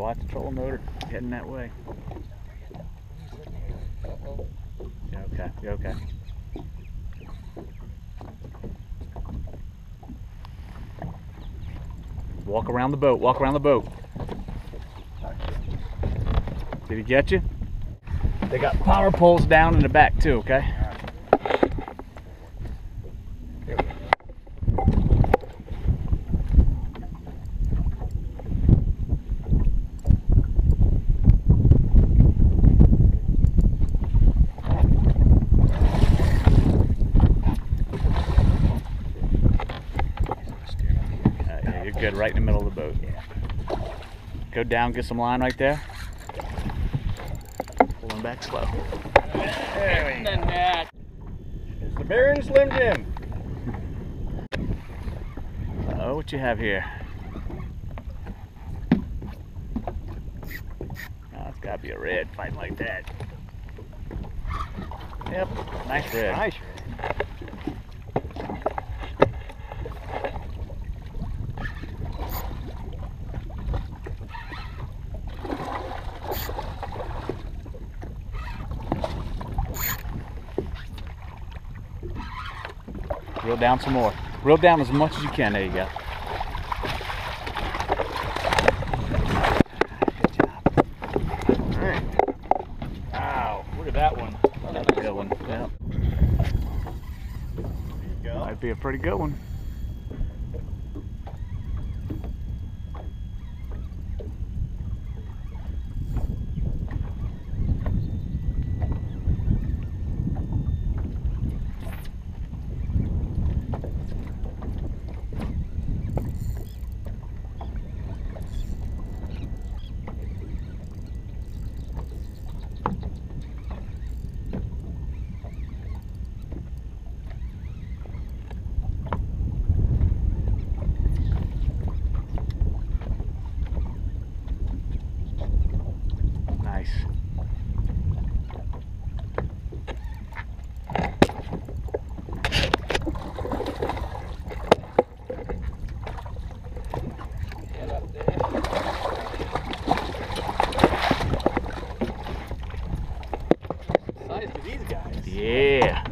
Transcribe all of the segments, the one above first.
watch the trolling motor heading that way. You okay? You okay? Walk around the boat. Walk around the boat. Did he get you? They got power poles down in the back too, okay? Yeah, you're good, right in the middle of the boat. Go down, get some line right there. Pulling back slow. There we go. It's the Baron Slim Jim. Oh, what you have here? Oh, it's gotta be a red fighting like that. Yep, nice red. Nice. Reel down some more. Reel down as much as you can. There you go. Good job. All right. Wow, look at that one. That's a good one. Yeah. There you go. Might be a pretty good one. Nice. Size to these guys. Yeah.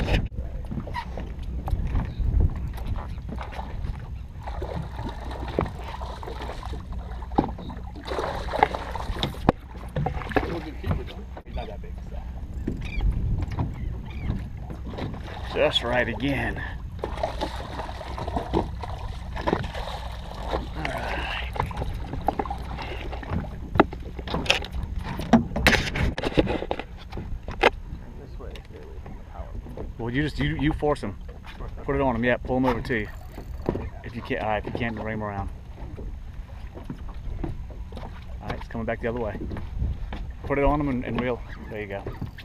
He's not that big, so. Just right again. This way, stay away from the power. Well, you force him. Put it on him. Yeah, pull him over to you. If you can't, all right. If you can't, rein him around. All right, it's coming back the other way. Put it on him and reel. There you go.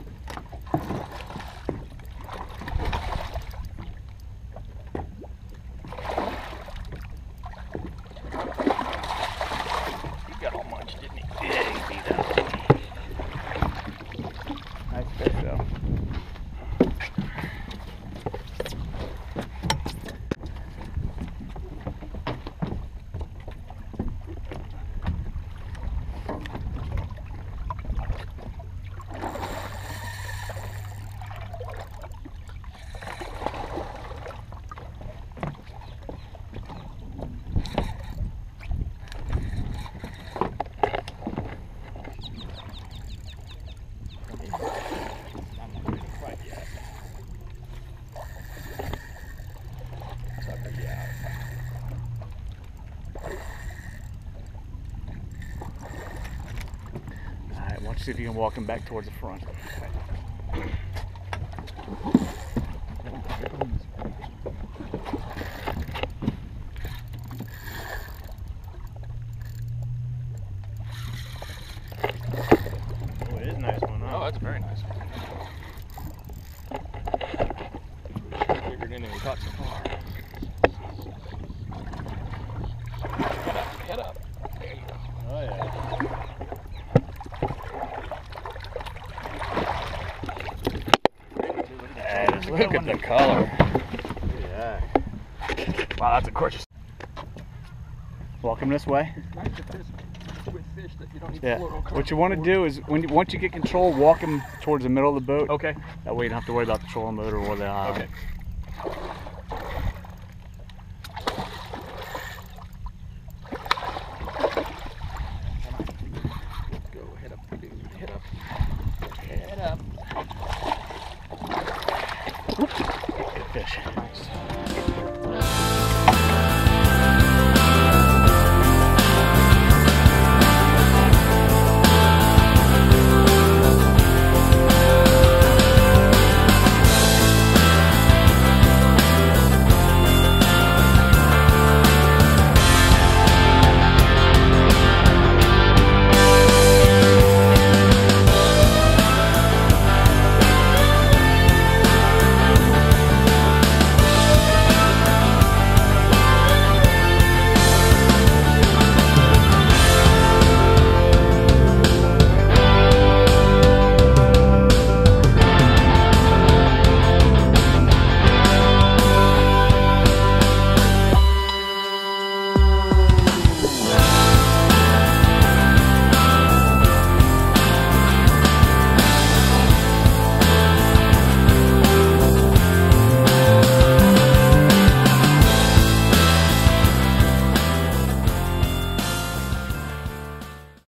He got all much, didn't he? Yeah, he beat up. Nice fish though. I'm not ready to fight yet. Sucker, yeah. All right, watch see if you can walk him back towards the front. Oh, it is a nice one, huh? Oh, that's a very nice one. Bigger than we caught so far. Head up, head up. There you go. Oh, yeah. Look at the color. Yeah. Wow, that's a gorgeous. Walk him this way. Nice to fish. with fish that you don't need Yeah. to float all What you want to do is once you get control, walk him towards the middle of the boat. Okay. That way you don't have to worry about the trolling motor or the Okay.